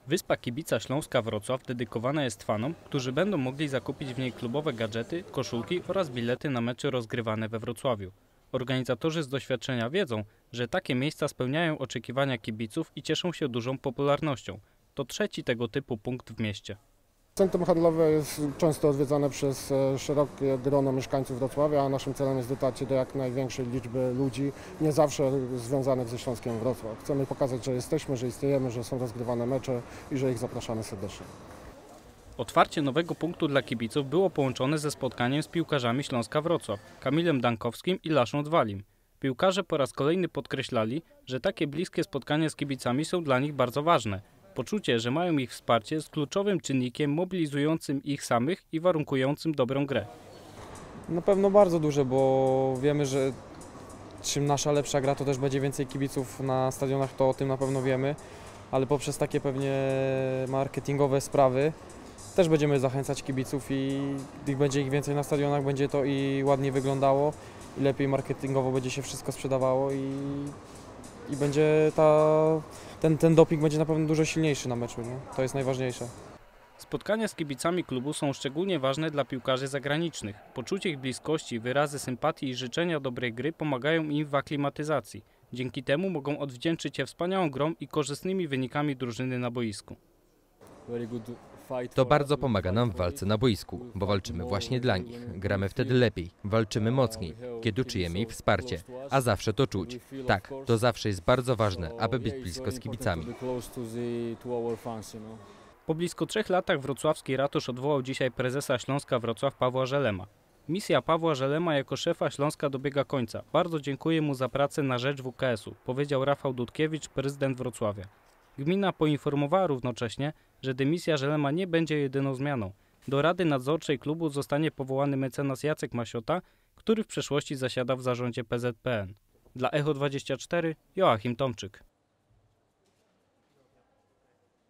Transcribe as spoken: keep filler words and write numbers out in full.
Wyspa Kibica Śląska Wrocław dedykowana jest fanom, którzy będą mogli zakupić w niej klubowe gadżety, koszulki oraz bilety na mecze rozgrywane we Wrocławiu. Organizatorzy z doświadczenia wiedzą, że takie miejsca spełniają oczekiwania kibiców i cieszą się dużą popularnością. To trzeci tego typu punkt w mieście. Centrum handlowe jest często odwiedzane przez szerokie grono mieszkańców Wrocławia, a naszym celem jest dotarcie do jak największej liczby ludzi, nie zawsze związanych ze Śląskiem Wrocław. Chcemy pokazać, że jesteśmy, że istniejemy, że są rozgrywane mecze i że ich zapraszamy serdecznie. Otwarcie nowego punktu dla kibiców było połączone ze spotkaniem z piłkarzami Śląska Wrocław, Kamilem Dankowskim i Laszą Dwalim. Piłkarze po raz kolejny podkreślali, że takie bliskie spotkania z kibicami są dla nich bardzo ważne. Poczucie, że mają ich wsparcie, jest kluczowym czynnikiem mobilizującym ich samych i warunkującym dobrą grę. Na pewno bardzo duże, bo wiemy, że czym nasza lepsza gra, to też będzie więcej kibiców na stadionach, to o tym na pewno wiemy, ale poprzez takie pewnie marketingowe sprawy też będziemy zachęcać kibiców i gdy będzie ich więcej na stadionach, będzie to i ładniej wyglądało, i lepiej marketingowo będzie się wszystko sprzedawało i, i będzie ta, ten, ten doping będzie na pewno dużo silniejszy na meczu, nie? To jest najważniejsze. Spotkania z kibicami klubu są szczególnie ważne dla piłkarzy zagranicznych. Poczucie ich bliskości, wyrazy sympatii i życzenia dobrej gry pomagają im w aklimatyzacji. Dzięki temu mogą odwdzięczyć się wspaniałą grą i korzystnymi wynikami drużyny na boisku. To bardzo pomaga nam w walce na boisku, bo walczymy właśnie dla nich. Gramy wtedy lepiej, walczymy mocniej, kiedy czujemy ich wsparcie, a zawsze to czuć. Tak, to zawsze jest bardzo ważne, aby być blisko z kibicami. Po blisko trzech latach wrocławski ratusz odwołał dzisiaj prezesa Śląska Wrocław Pawła Żelema. Misja Pawła Żelema jako szefa Śląska dobiega końca. Bardzo dziękuję mu za pracę na rzecz W K S u, powiedział Rafał Dudkiewicz, prezydent Wrocławia. Gmina poinformowała równocześnie, że dymisja Żelema nie będzie jedyną zmianą. Do Rady Nadzorczej klubu zostanie powołany mecenas Jacek Masiota, który w przeszłości zasiada w zarządzie P Z P N. Dla Echo dwadzieścia cztery Joachim Tomczyk.